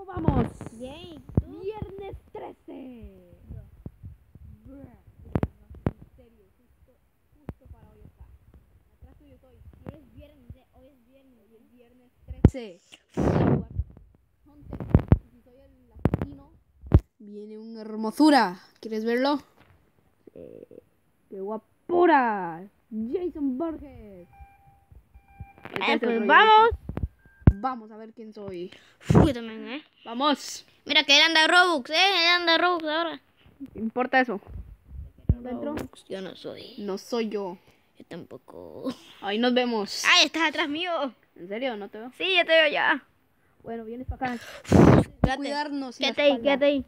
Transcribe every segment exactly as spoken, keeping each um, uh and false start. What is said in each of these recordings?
vamos? Bien, ¿tú? Viernes trece. Bro. Bruh. En serio, justo, justo para hoy está. Atrás tuyo estoy. Y es viernes, eh, hoy es viernes. Hoy es viernes trece. Hunter. Y si soy el asesino, viene una hermosura. ¿Quieres verlo? Eh, ¡Qué guapura! Jason Borges. Este eh, es pues otro vamos. Jason. Vamos a ver quién soy. Fui también, eh. Vamos. Mira que él anda Robux, eh. Él anda Robux ahora. ¿Te importa eso? ¿Dentro? Robux, yo no soy. No soy yo. Yo tampoco. Ahí nos vemos. Ay, estás atrás mío. ¿En serio? ¿No te veo? Sí, ya te veo ya. Bueno, vienes para acá. Quédate, Cuidarnos. la quédate ahí, espalda. quédate ahí.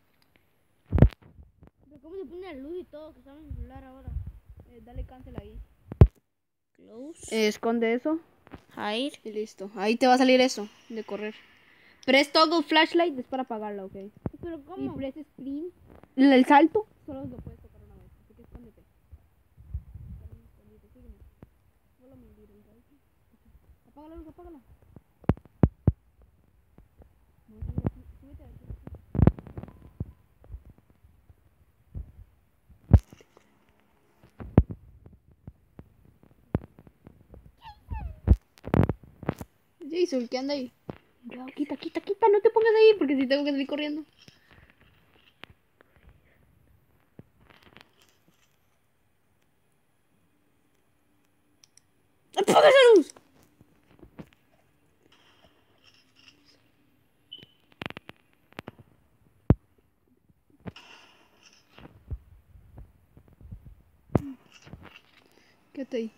Pero ¿cómo se pone la luz y todo? Que estamos en el celular ahora. Eh, dale cancel ahí. Close. Eh, esconde eso. Hide. Y listo. Ahí te va a salir eso de correr. Press toggle flashlight es para apagarla, ¿ok? Pero Y ¿cómo? press sprint. El, el salto solo lo puedes tocar una vez. Así que escóndete. Escóndete, sígueme. Follow me, little guy. Apaga la luz, apágala. No, súbete, súbete aquí. Jason, ¿qué anda ahí? Cuidado, quita, quita, quita, no te pongas ahí porque si tengo que salir corriendo. ¡Apaga esa luz! Quédate ahí.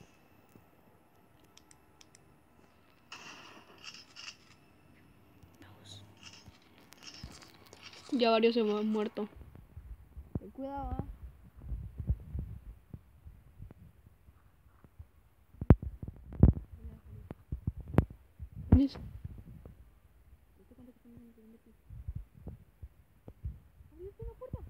Ya varios se han muerto. Ten cuidado, ¿eh? Listo. Date cuenta que estamos en el segundo piso. ¿Abriste una puerta?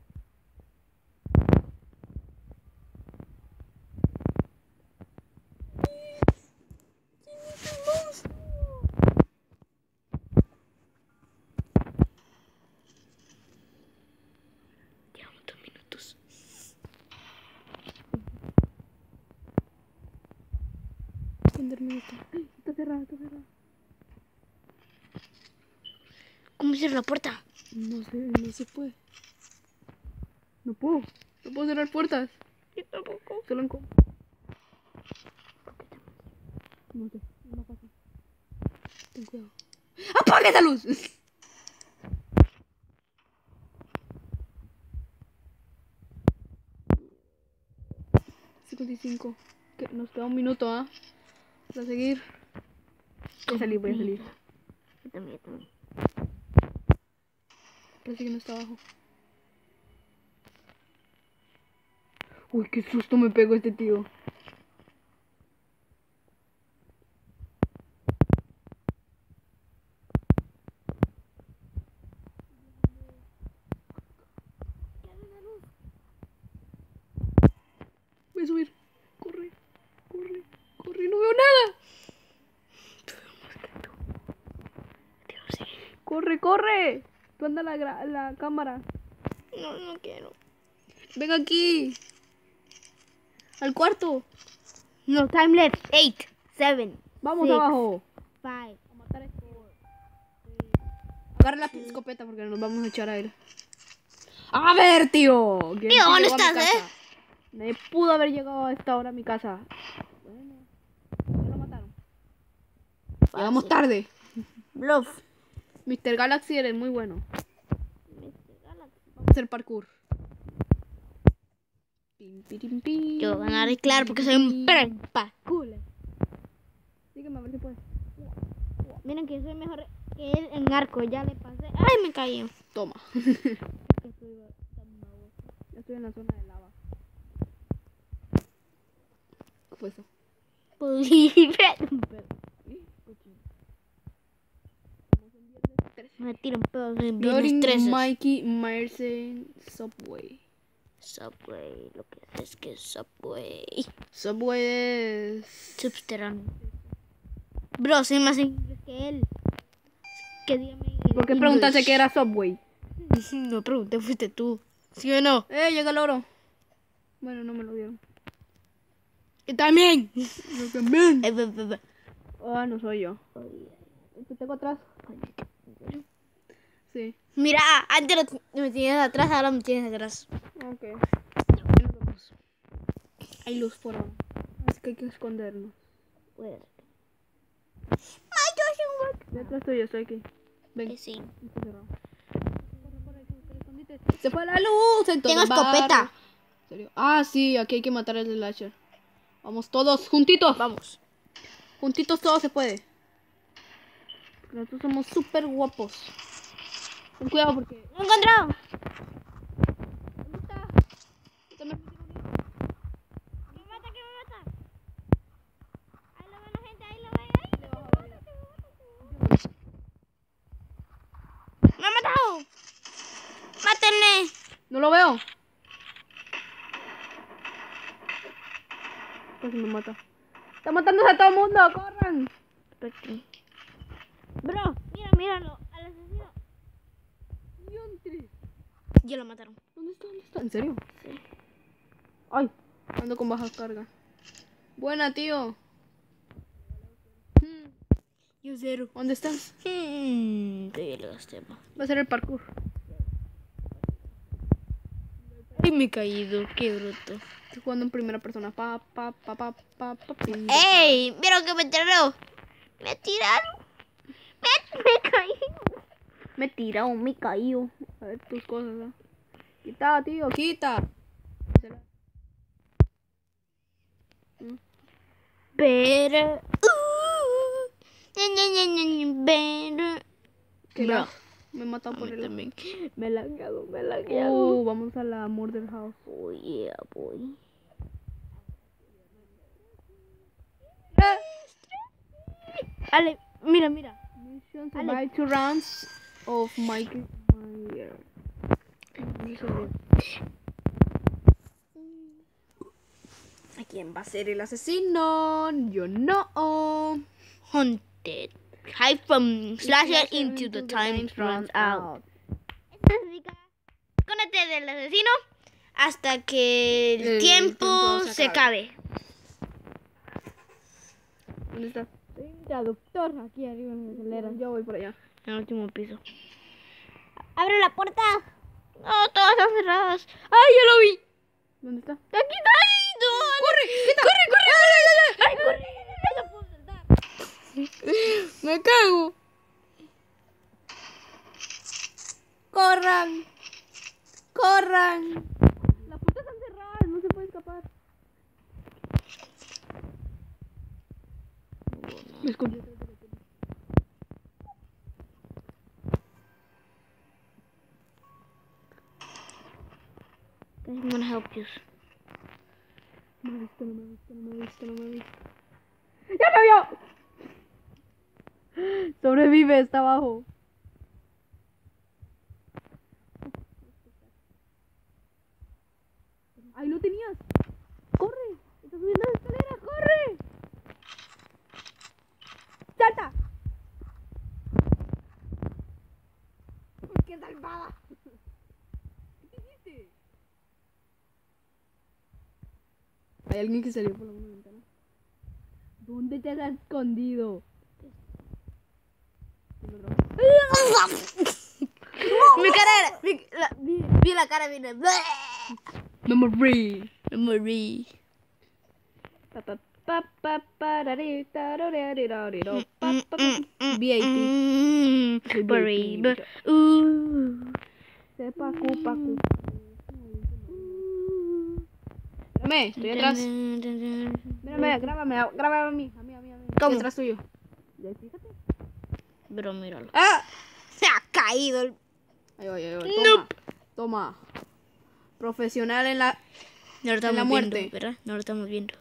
Llevamos dos minutos. Enderman está. ¡Ay! Está cerrada, está cerrada. ¿Cómo cierro la puerta? No sé, no se puede. No puedo. No puedo cerrar puertas. Yo tampoco. Solo en com. No sé, no pasa. Ten cuidado. ¡Apaga esa luz! cincuenta y cinco. Que nos queda un minuto, ¿ah? ¿eh? Para seguir. Voy a salir, voy a salir. Yo también, yo también. Parece que no está abajo. Uy, qué susto me pegó este tío. Voy a subir. Corre, corre, corre. No veo nada. Dios, sí. Corre, corre. Tú anda la, gra- la cámara. No, no quiero. Ven aquí. Al cuarto. No, time left. Eight, seven, Vamos six, abajo. five. A matar a este. Agarra la escopeta porque nos vamos a echar a él. A ver, tío. ¿Quién Tío, ¿dónde llegó a mi estás, casa? eh? Nadie pudo haber llegado a esta hora a mi casa. Bueno, ya lo mataron. Llegamos tarde. Bluff. mister Galaxy eres muy bueno. Vamos a hacer parkour. Pim, pirim, pim. Yo ganaré, claro, porque soy un perpa. Cool. Dígame a ver si puedes. Miren que yo soy mejor que él en arco. Ya le pasé. Ay, me caí. Toma. Ya estoy en la zona de lava. ¿Qué fue eso? Me tiro un pedo. Soy viernes Loading trece. Mikey Myers en Subway. Subway. Lo que es que es Subway. Subway es... Subterráneo. Bro, soy más inglés que él. Que dígame en ¿Por qué preguntaste que era Subway? No pregunté, fuiste tú. ¿Sí o no? Eh, llega el oro. Bueno, no me lo dieron. Yo también. Yo también. Eh, be, be, be. Ah, no soy yo. ¿Te tengo atrás? Sí. Mira, antes lo- me tienes atrás, ahora me tienes atrás. Ok. Hay luz por ahora. Así que hay que escondernos. Ay, yo soy un hueco. Detrás tuyo, estoy aquí. Ven. Que sí. Está cerrado. Corre, corre, hay que buscar escondite. Se fue la luz en todo Tengo el barrio. escopeta. ¿En serio? Ah, sí, aquí hay que matar al slasher. Vamos todos, juntitos. Vamos. Juntitos todo se puede. Nosotros somos súper guapos. Ten cuidado porque... ¡Lo he encontrado! ¿Dónde está? Yo también me tiro un- ¡Que me mata, que me mata! Ahí lo ven la gente, ahí lo ven, ahí. Le bajo la vida. ¡Me ha matado! ¡Mátenme! No lo veo. Casi me mata. Está matándose a todo el mundo, corran. Bro, mira, míralo, al asesino. Diantre. Ya lo mataron. ¿Dónde está? ¿Dónde está? ¿En serio? Sí. Ay, ando con baja carga. Buena, tío. Hmm, Yo cero. ¿Dónde estás? Hmm, te lo tema. Va a ser el parkour. Ay, me he caído, qué bruto. Estoy jugando en primera persona. Pa, pa, pa, pa, pa, pa, pim, ¡Ey! Mira que me tiraron. Me tiraron. Me, me caí. Me tira o me caído. A ver tus cosas, ¿eh? Quita, tío, quita. Mm. Pero. Uh, ña, ña, ña, ña, ña, pero. ¿Qué Bro. lag? Me he matado por el... También. Me he lagueado, me he lagueado. Oh, vamos a la Murder House. Oh, yeah, boy. Ale, mira, mira. Mission Ale. survive two rounds of Mike Myers. ¿A quién va a ser el asesino? Yo no. Hunted. Hide from slasher into the time runs out. Esta significa cónete del asesino hasta que el, El tiempo, tiempo se se acabe. ¿Dónde está? Soy un traductor aquí arriba en la escalera. Yo voy por allá. En el último piso. ¡Abre la puerta! No, todas están cerradas. ¡Ay, ya lo vi! ¿Dónde está? ¡Aquí está! ¡Ay, no! ¡Corre! ¡Quita! ¡Corre, corre! ¡Ay, corre! ¡No puedo saltar! ¡Me cago! ¡Corran! ¡Corran! Las puertas están cerradas, no se puede escapar. Me escondí. I'm gonna help you. No me ha visto, no me ha visto, no me ha visto, no me ha visto. ¡Ya me vio! Sobrevive, está abajo. ¡Ahí lo tenías! ¡Corre! ¡Está subiendo las escaleras! ¡Corre! ¡Salta! ¡Qué salvada! ¿Qué hiciste? Hay alguien que salió por la ventana. ¿Dónde te has escondido? Mi cara era. Mi, la, vi, vi la cara, viene. Memory. Me morí. Pa, pa, pa, pa, parari, tararararariro, pa, pa, pa. V I P. Mm, Soy forever. V I P. Uh. Se pacu, pacu. Mírame, estoy atrás. Mírame, grábame, grábame a mí, a mí, a mí, a mí. ¿Cómo? Estoy atrás tuyo. Ya, fíjate. Pero míralo. ¡Ah! Se ha caído el. Ahí voy, ahí voy. Toma. Toma. Profesional en la... No lo estamos la muerte. viendo, ¿verdad? No lo estamos viendo.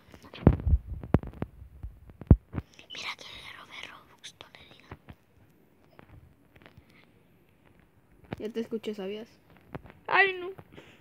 Mira que le robé Robux, no le digas. Ya te escuché, ¿sabías? Ay, no.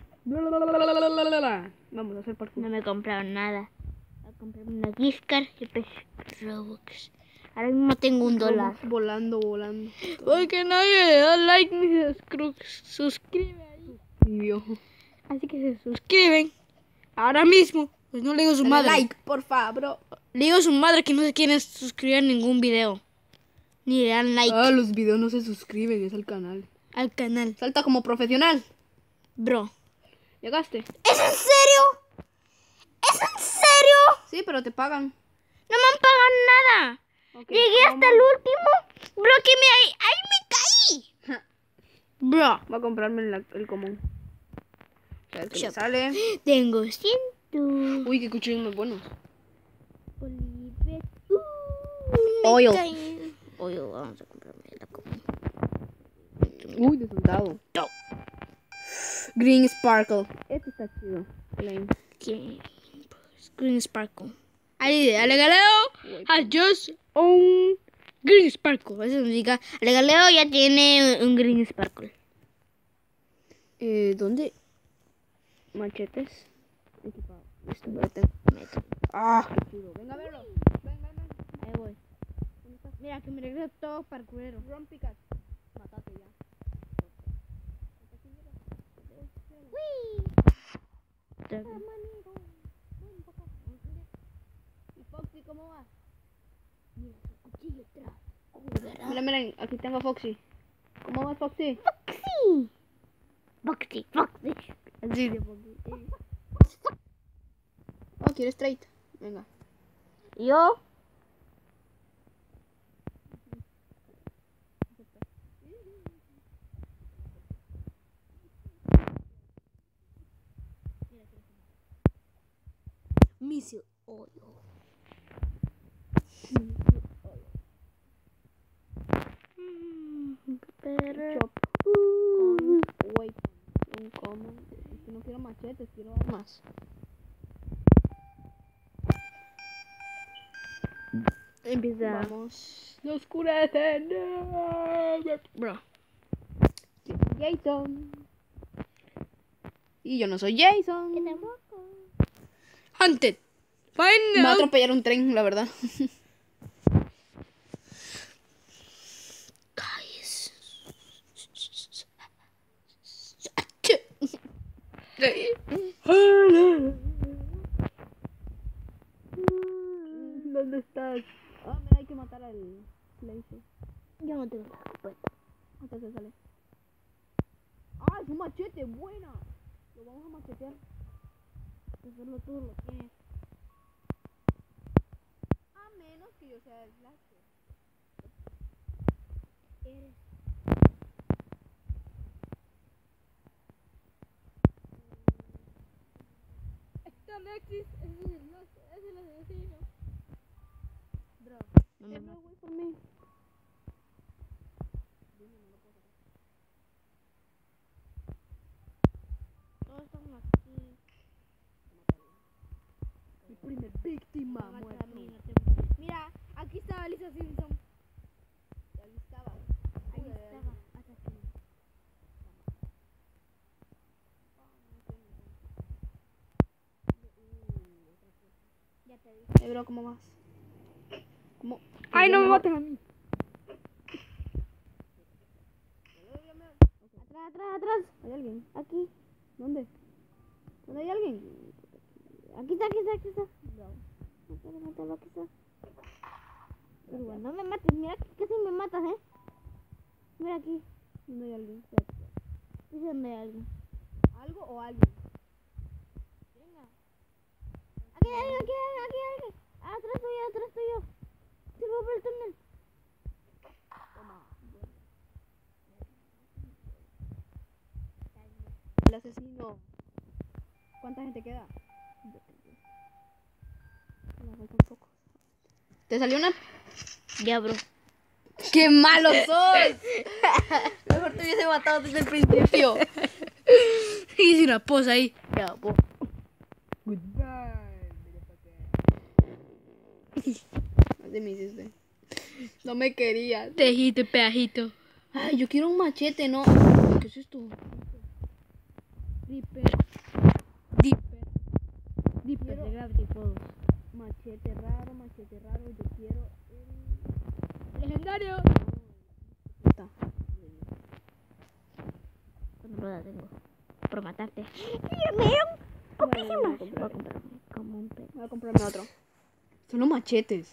Vamos a hacer parkour. No me compraron nada. Voy a comprar una gift card y pues Robux. Ahora mismo tengo un dólar. Volando, volando. Porque nadie le da like ni se suscri- suscribe ahí. Vivió. Así que se suscriben ahora mismo. Pues no le digo a su Dale madre. like, porfa, bro. Le digo a su madre que no se quieren suscribir a ningún video. Ni le dan like Ah, los videos no se suscriben, es al canal. al canal. Salta como profesional. Bro. ¿Llegaste? ¿Es en serio? ¿Es en serio? Sí, pero te pagan. No me han pagado nada. Ok, Llegué ¿cómo? hasta el último. Bro, que me ahí, ahí me caí. Bro. Voy a comprarme el, el común. A ver qué me Shop. sale. Tengo ciento. Uy, qué cuchillos más buenos. Olivet. Uh, me Oil. caí. Oil, vamos a comprarme la común. Uy, de soldado. No. Green Sparkle. Este está chido. Plain. ¿Qué? Green Sparkle. Ahí, Alegaleo has just un Green Sparkle. Eso significa, Alegaleo ya tiene un Green Sparkle. Eh, ¿dónde? Machetes. Equipado. Listo, vete. Meto. Ah, qué chido. Venga a verlo. Ven, ven, ven. Ahí voy. Mira, que me regreso todo parkourero. Run, Picas. Mátate ya. ¿Y Foxy cómo va? Mira, su cuchillo atrás. Mira, miren, aquí tengo a Foxy. ¿Cómo va Foxy? Foxy. Foxy, Foxy. Así de Foxy. Oh, quiere straight. Venga. Yo. Missile oil. Chop. Con weapon. Un common. Es que no quiero machetes, quiero armas. Empieza. Vamos. No oscurece. No. Bro. Jason. Y yo no soy Jason. Hunted. Find Me va a out. atropellar un tren, la verdad. Guys. ¿Dónde estás? Ah, mira, hay que matar al Blazer. Yo no tengo la respuesta. Hasta se sale. Ah, es un machete, buena. Lo vamos a machetear. Hacerlo todo lo que A menos que yo sea el Blazer. eres. Esta Alexis es el, es el asesino. Bro. No me Everyone wait for me. Todos estamos aquí. Mi primer víctima No, muerto. a mí no te- Mira, aquí estaba Lisa Simpson. Ahí estaba. Ahí Uy, estaba. Hasta aquí. Ya te dije. Eh, bro, ¿cómo vas? ¿Cómo? Ay, no me mates mates a mí. Atrás, atrás, atrás. ¿Hay alguien? Aquí. ¿Dónde? ¿Dónde hay alguien? Aquí está, aquí está, aquí está. Mátalo, mátalo, aquí está. Pero bueno, no me mates. Mira que casi me matas, ¿eh? Mira aquí. ¿Dónde hay alguien? Dice donde hay alguien. ¿Algo o alguien? Venga. Aquí hay alguien, aquí hay alguien, aquí hay alguien. Ah, atrás tuyo, atrás tuyo. Se va por el túnel. El asesino. ¿Cuánta gente queda? No, falta un poco. ¿Te salió una? Ya, bro. ¡Qué malo sos! Mejor te hubiese matado desde el principio. Hice una posa ahí. Ya, po. Goodbye. Así me hiciste. No me querías. Tejito, pedajito. Ay, yo quiero un machete, ¿no? ¿Qué es esto? Dipper. Dipper. Dipper Quiero- de Gravity Falls. Machete raro, machete raro. Yo quiero el... Legendario. No la tengo. Por matarte. Mira, mira. Poquísimo. Voy a comprarme como un pet. Voy a comprarme otro. Son los machetes.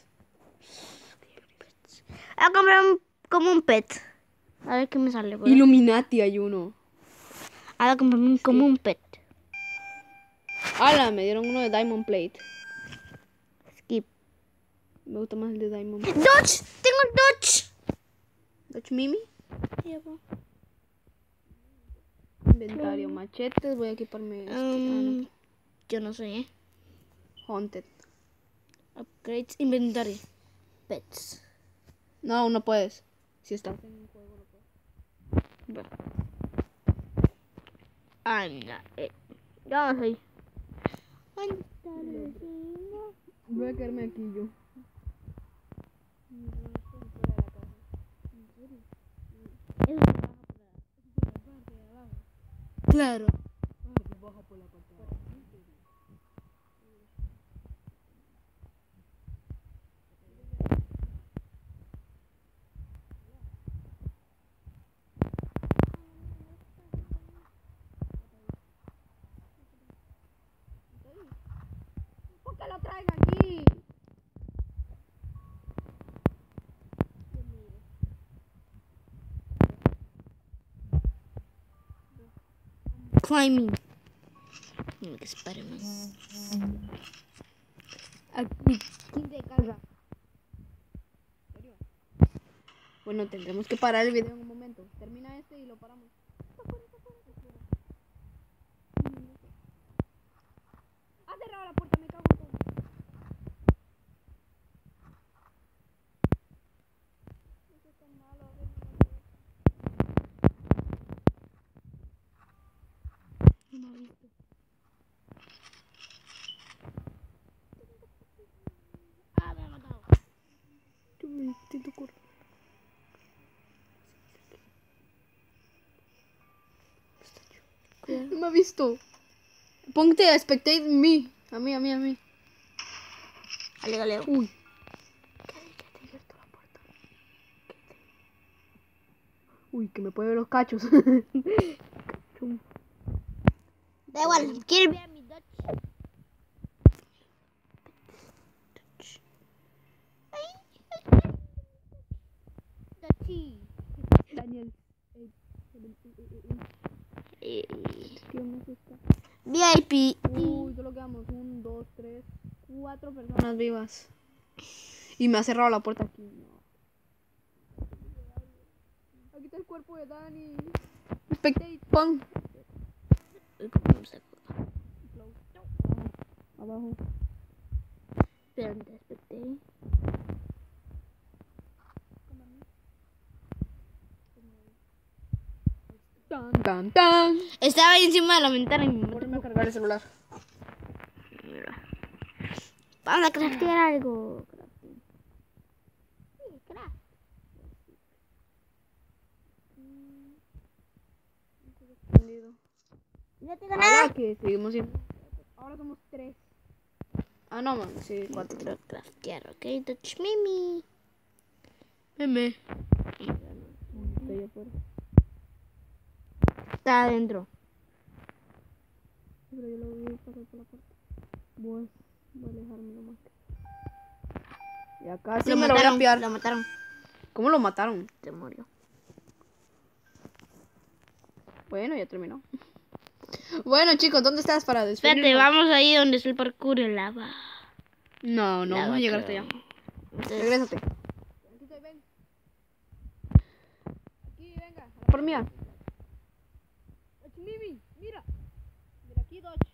Voy a comprar un, como un pet. A ver qué me sale. ¿Verdad? Illuminati hay uno. Voy a comprarme un, como un pet. ¡Hala! Me dieron uno de Diamond Plate. Skip. Me gusta más el de Diamond Plate. ¡Dodge! ¡Tengo el Dodge! ¿Dodge Mimi? Llevo. Inventario, machetes. Voy a equiparme este. Um, Ah, Yo no sé, ¿eh? no. Haunted. Upgrades, inventario. Pets. No, no puedes. Si estás en un juego, no puedes. Bueno. I'm not it. Yo no soy. Voy a quedarme aquí yo. Claro. Baja por la parte de abajo. ¿Por qué lo traen aquí? Climbing. Spider-Man. Aquí. quince carga. Bueno, tendremos que parar el video en un momento. Termina este y lo paramos. Ha cerrado la puerta, me cago en todo. Eso es tan malo, a ver, no me ha visto. Ah, me ha matado. Yo me intento correr. No me ha visto. Ponte a spectate me. A mí, a mí, a mí. Dale, dale. Uy. Uy, que me puede ver los cachos. Da igual, ¿quieres ver mi Dodge? Dodge. Dodge. Daniel. Eh, ¿Qué más está? V I P. Uy, solo quedamos un, dos, tres, cuatro personas vivas. Y me ha cerrado la puerta aquí. No. Aquí está el cuerpo de Dani. Spectate, pon. Abajo. Espera, te expecté. Tan, tan, tan. Estaba ahí encima de la ventana y me Ponme a cargar el celular. Mira. Vamos a craftear algo. Crafting. Sí, craft. No tengo nada. Ahora que seguimos siendo. Ahora somos tres. Ah, no, man. Sí, cuatro. Quiero craftear, ok. Touch Mimi. Meme. Estoy afuera. Está adentro. Pero yo lo voy a pasar por la puerta. Voy, voy a alejarme nomás. Y acá sí Lo me lo voy a mataron. piar. Lo mataron. ¿Cómo lo mataron? Se murió. Bueno, ya terminó. Bueno, chicos, ¿dónde estás para despedirnos? Espérate, vamos ahí donde está el parkour en lava. No, no Lava, vamos a llegar hasta creo. allá. Entonces, Regrésate. Aquí estoy, ven. Aquí, venga. a la Por mía. Dodge Mimi, mira. Mira aquí, Dodge.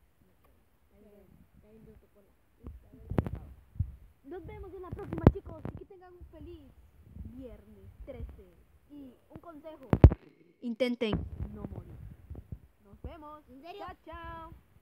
Nos vemos en la próxima, chicos. Y que tengan un feliz viernes trece. Y un consejo. Intenten no morir. Nos vemos. ¿En serio? Chao, chao.